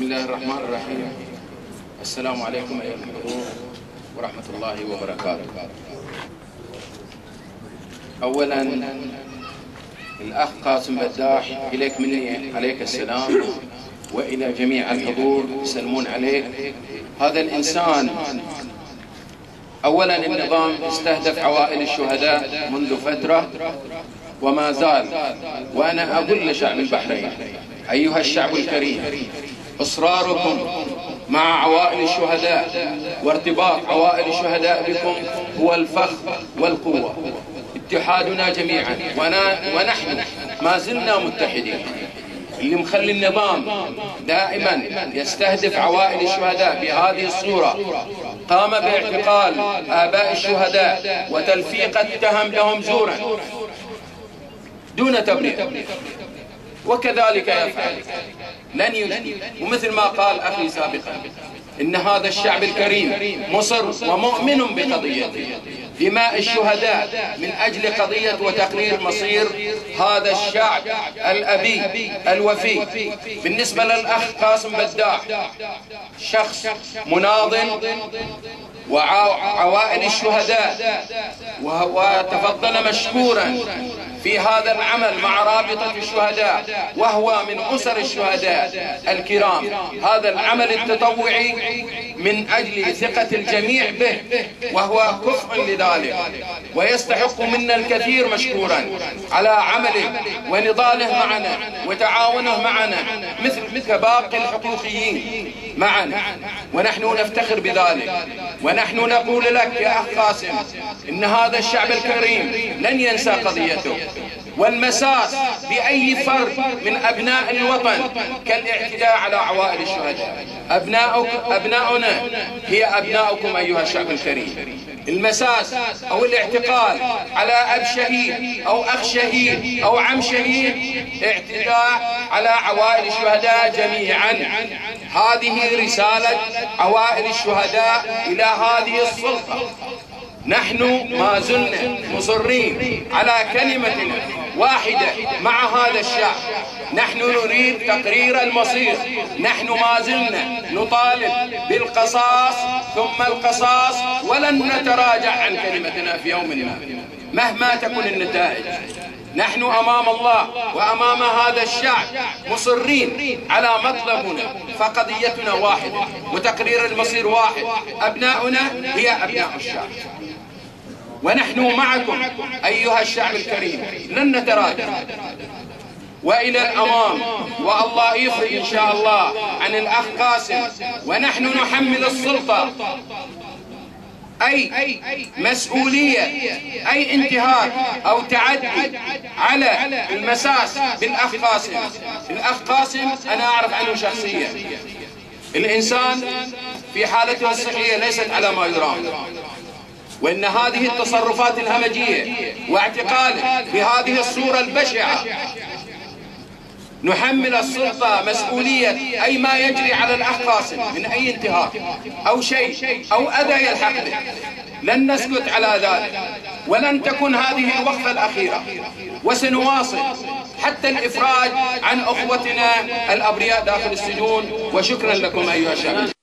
الله الرحمن الرحيم. السلام عليكم أيها الحضور ورحمة الله وبركاته. أولا الأخ قاسم بداح، إليك مني عليك السلام، وإلى جميع الحضور يسلمون عليك. هذا الإنسان أولا النظام استهدف عوائل الشهداء منذ فترة وما زال، وأنا أقول لشعب البحرين أيها الشعب الكريم، إصراركم مع عوائل الشهداء وارتباط عوائل الشهداء بكم هو الفخر والقوة. اتحادنا جميعا ونحن ما زلنا متحدين. اللي مخلي النظام دائما يستهدف عوائل الشهداء بهذه الصورة، قام باعتقال آباء الشهداء وتلفيق التهم لهم زورا دون تبرير، وكذلك يفعل لن يجدي. ومثل ما قال أخي سابقا، إن هذا الشعب الكريم مصر ومؤمن بقضية دماء الشهداء من أجل قضية وتقرير مصير هذا الشعب الأبي الوفي. بالنسبة للأخ قاسم بداح، شخص مناضل وعوائل الشهداء، وتفضل مشكورا في هذا العمل مع رابطة الشهداء، وهو من أسر الشهداء الكرام. هذا العمل التطوعي من أجل ثقة الجميع به، وهو كفء لذلك، ويستحق منا الكثير مشكورا على عمله ونضاله معنا وتعاونه معنا مثل كباقي الحقوقيين معنا، ونحن نفتخر بذلك. ونحن نقول لك يا أخ قاسم إن هذا الشعب الكريم لن ينسى قضيته، والمساس بأي فرد من أبناء الوطن كالاعتداء على عوائل الشهداء. أبناؤنا هي أبناؤكم أيها الشعب الكريم. المساس أو الاعتقال على أب شهيد أو أخ شهيد أو عم شهيد اعتداء على عوائل الشهداء جميعا. هذه رسالة عوائل الشهداء إلى هذه السلطة. نحن ما زلنا مصرين على كلمتنا واحدة مع هذا الشعب. نحن نريد تقرير المصير. نحن ما زلنا نطالب بالقصاص ثم القصاص، ولن نتراجع عن كلمتنا في يوم ما مهما تكن النتائج. نحن أمام الله وأمام هذا الشعب مصرين على مطلبنا، فقضيتنا واحدة وتقرير المصير واحد. أبناؤنا هي أبناء الشعب، ونحن معكم أيها الشعب الكريم، لن نتراجع وإلى الأمام. والله يفرج إن شاء الله عن الأخ قاسم، ونحن نحمل السلطة أي مسؤولية، أي انتهاك أو تعدي على المساس بالأخ قاسم. الأخ قاسم أنا أعرف عنه شخصيا، الإنسان في حالته الصحية ليست على ما يرام، وإن هذه التصرفات الهمجية واعتقاله بهذه الصورة البشعة نحمل السلطة مسؤولية أي ما يجري على الأخ قاسم من أي انتهاك أو شيء أو أذى يلحق به. لن نسكت على ذلك، ولن تكن هذه الوقفة الأخيرة، وسنواصل حتى الإفراج عن أخوتنا الأبرياء داخل السجون. وشكرا لكم أيها الشباب.